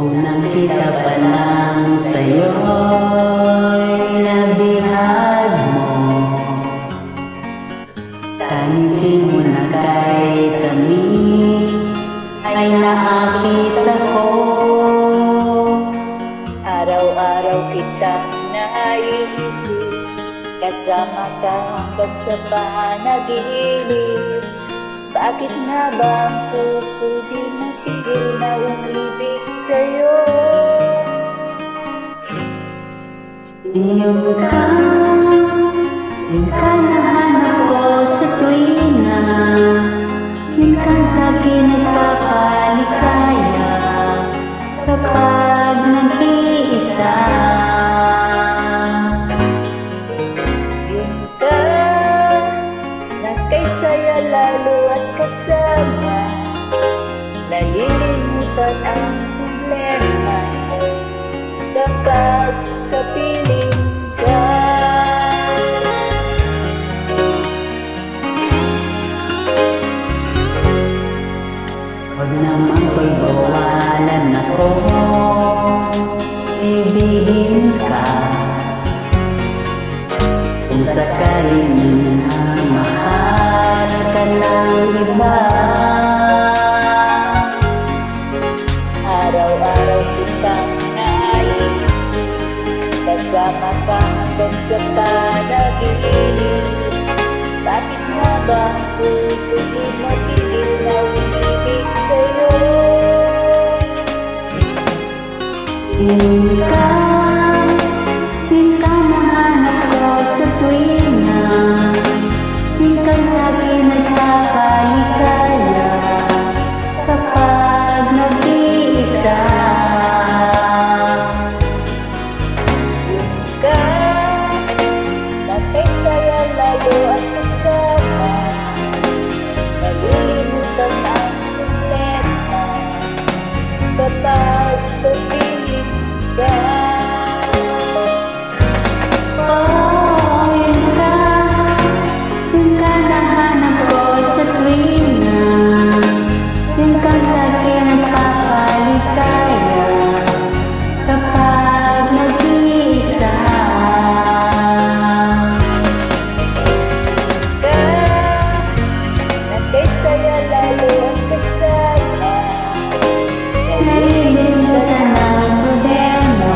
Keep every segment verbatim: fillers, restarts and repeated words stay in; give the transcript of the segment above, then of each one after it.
Unang kita pa lang sa'yo'y nabihag mo. Tanging mo na kay tamis ay nakakita ko. Araw-araw kitang naiisip, kasama ka hanggang sa panaginip. Bakit nga ba ang puso di matigil na umibig sa'yo? Iyong ka, yung ka nahanap ko sa tuwina, yung ka sa'kin nagpapaligaya kapag nag-iisa. Yung ka na kay saya lalo at kasama, nalilimutan ang problema kapag kapiling ka. Huwag naman ko'y bawalan ako, ibigin ka. Kung sakaling na mahal ka ng iba, araw-araw kitang naiisip, kasama ka hanggang sa panaginip. Bakit nga ba ang puso di matigil na umibig sa'yo? yung ka, yung ka nahanap ko sa tuwina, yung ka sa'kin nagpapaligaya kapag nag-iisa. Yung ka na kay saya layo at kasama, nalilimutan ang problema kapag kapiling ka. Oh, yung ka, yung ka nahanap ko sa tuwina, yung ka sa'kin nagpapaligaya kapag nag-iisa. Ka na kay saya lalo ang kasama, Nalilimutan ang problema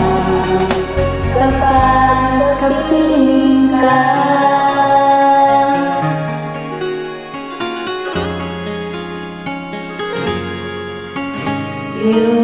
kapag kapiling ka. You